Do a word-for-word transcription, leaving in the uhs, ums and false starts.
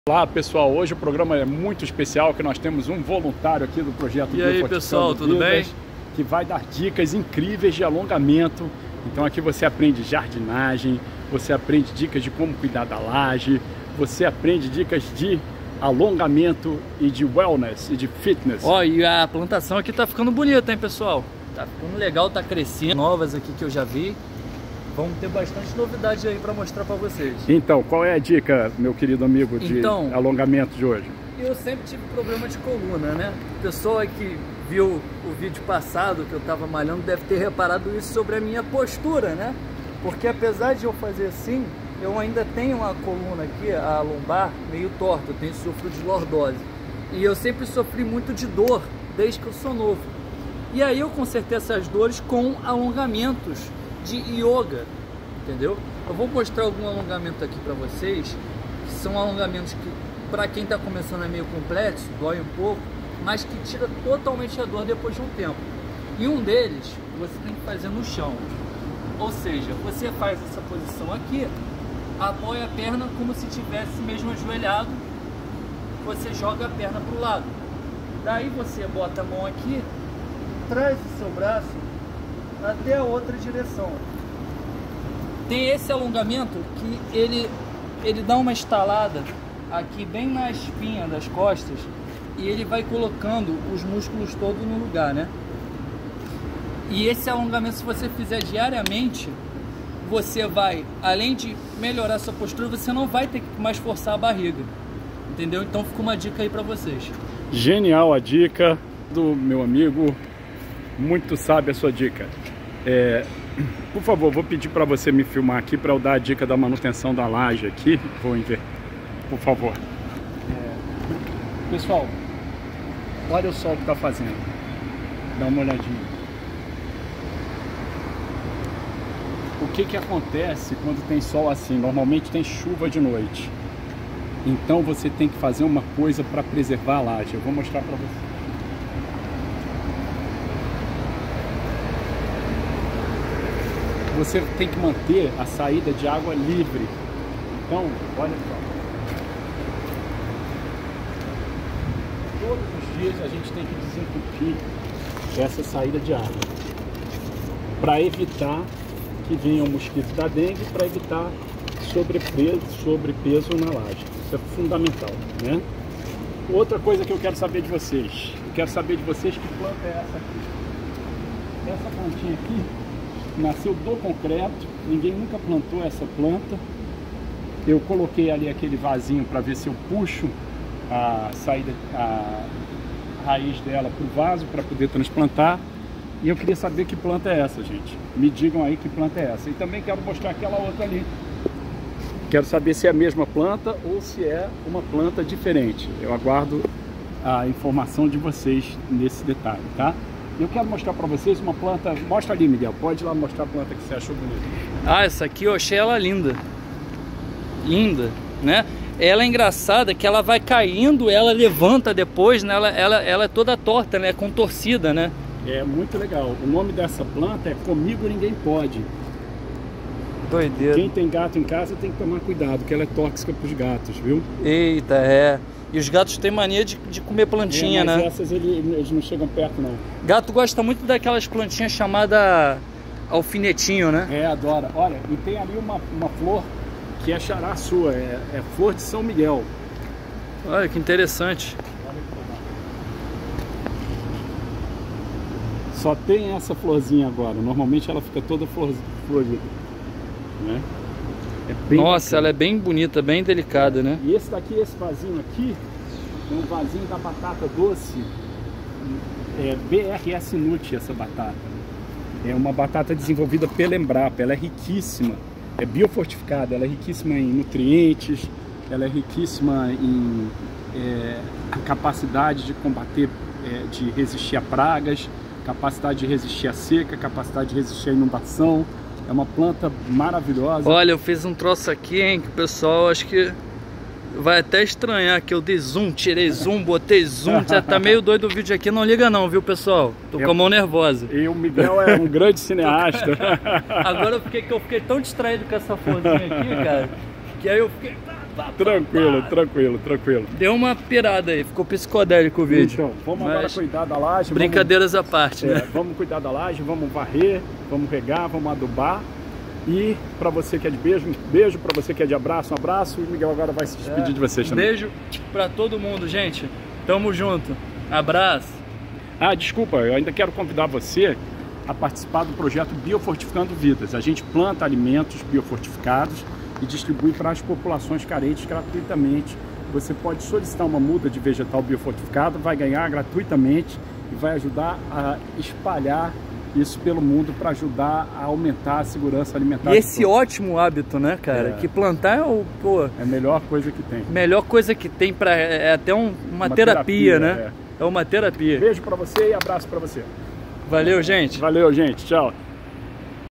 Olá pessoal, hoje o programa é muito especial, que nós temos um voluntário aqui do projeto E aí pessoal, tudo bem? Que vai dar dicas incríveis de alongamento. Então aqui você aprende jardinagem, você aprende dicas de como cuidar da laje, você aprende dicas de alongamento e de wellness e de fitness. Ó, e a plantação aqui tá ficando bonita, hein pessoal? Tá ficando legal, tá crescendo. Novas aqui que eu já vi. Vamos ter bastante novidade aí para mostrar para vocês. Então, qual é a dica, meu querido amigo, de então, alongamento de hoje? Eu sempre tive problema de coluna, né? A pessoa que viu o vídeo passado que eu estava malhando deve ter reparado isso sobre a minha postura, né? Porque apesar de eu fazer assim, eu ainda tenho uma coluna aqui, a lombar, meio torta. Eu tenho sofro de lordose. E eu sempre sofri muito de dor desde que eu sou novo. E aí eu consertei essas dores com alongamentos de yoga, entendeu? Eu vou mostrar algum alongamento aqui para vocês, que são alongamentos que para quem está começando é meio complexo, dói um pouco, mas que tira totalmente a dor depois de um tempo. E um deles você tem que fazer no chão, ou seja, você faz essa posição aqui, apoia a perna como se tivesse mesmo ajoelhado, você joga a perna para o lado, daí você bota a mão aqui, traz o seu braço até a outra direção. Tem esse alongamento que ele, ele dá uma estalada aqui bem na espinha das costas e ele vai colocando os músculos todos no lugar, né? E esse alongamento, se você fizer diariamente, você vai, além de melhorar sua postura, você não vai ter que mais forçar a barriga, entendeu? Então fica uma dica aí para vocês. Genial a dica do meu amigo, muito sábia a sua dica. É, por favor, vou pedir para você me filmar aqui para eu dar a dica da manutenção da laje aqui. Vou inverter, por favor. É, pessoal, olha o sol que está fazendo. Dá uma olhadinha. O que que acontece quando tem sol assim? Normalmente tem chuva de noite. Então você tem que fazer uma coisa para preservar a laje. Eu vou mostrar para você. Você tem que manter a saída de água livre. Então, olha só. Todos os dias a gente tem que desentupir essa saída de água para evitar que venha o mosquito da dengue, para evitar sobrepeso, sobrepeso na laje. Isso é fundamental, né? Outra coisa que eu quero saber de vocês. Eu quero saber de vocês que planta é essa aqui. Essa plantinha aqui nasceu do concreto, ninguém nunca plantou essa planta. Eu coloquei ali aquele vasinho para ver se eu puxo a saída, a raiz dela para o vaso para poder transplantar. E eu queria saber que planta é essa, gente. Me digam aí que planta é essa. E também quero mostrar aquela outra ali. Quero saber se é a mesma planta ou se é uma planta diferente. Eu aguardo a informação de vocês nesse detalhe, tá? Eu quero mostrar para vocês uma planta. Mostra ali, Miguel. Pode ir lá mostrar a planta que você achou bonita. Ah, essa aqui eu achei ela linda. Linda, né? Ela é engraçada que ela vai caindo, ela levanta depois, né? Ela, ela, ela é toda torta, né? Contorcida, né? É muito legal. O nome dessa planta é Comigo Ninguém Pode. Doideira. Quem tem gato em casa tem que tomar cuidado, porque ela é tóxica para os gatos, viu? Eita, é. E os gatos têm mania de, de comer plantinha, é, mas né? essas eles, eles não chegam perto, não. Gato gosta muito daquelas plantinhas chamadas alfinetinho, né? É, adora. Olha, e tem ali uma, uma flor que é xará sua, é, é flor de São Miguel. Olha que interessante. Só tem essa florzinha agora. Normalmente ela fica toda flor, florida, né? É bem Nossa, bacana. Ela é bem bonita, bem delicada, né? E esse daqui, esse vasinho aqui, é um vasinho da batata doce, é B R S Nut essa batata. É uma batata desenvolvida pela Embrapa, ela é riquíssima, é biofortificada, ela é riquíssima em nutrientes, ela é riquíssima em é, capacidade de combater, é, de resistir a pragas, capacidade de resistir à seca, capacidade de resistir à inundação. É uma planta maravilhosa. Olha, eu fiz um troço aqui, hein, que o pessoal acho que vai até estranhar que eu dei zoom, tirei zoom, botei zoom. Já tá meio doido o vídeo aqui, não liga não, viu, pessoal? Tô eu, com a mão nervosa. E o Miguel é um grande cineasta. Agora eu fiquei, que eu fiquei tão distraído com essa florzinha aqui, cara, que aí eu fiquei... pá, Tranquilo, pá. tranquilo, tranquilo. Deu uma pirada aí, ficou psicodélico o vídeo. Então, vamos Mas agora cuidar da laje. brincadeiras vamos, à parte, é, né? Vamos cuidar da laje, vamos varrer, vamos regar, vamos adubar. E para você que é de beijo, um beijo. Para você que é de abraço, um abraço. E o Miguel agora vai se despedir É, de vocês também. Beijo para todo mundo, gente. Tamo junto. Abraço. Ah, desculpa, eu ainda quero convidar você a participar do projeto Biofortificando Vidas. A gente planta alimentos biofortificados e distribui para as populações carentes gratuitamente. Você pode solicitar uma muda de vegetal biofortificado, vai ganhar gratuitamente e vai ajudar a espalhar isso pelo mundo para ajudar a aumentar a segurança alimentar. E esse ótimo hábito, né, cara? É. Que plantar é o, pô, É a melhor coisa que tem. melhor coisa que tem para é até um, uma, Uma terapia, terapia, né? É. é uma terapia. Beijo para você e abraço para você. Valeu, gente. Valeu, gente. Tchau.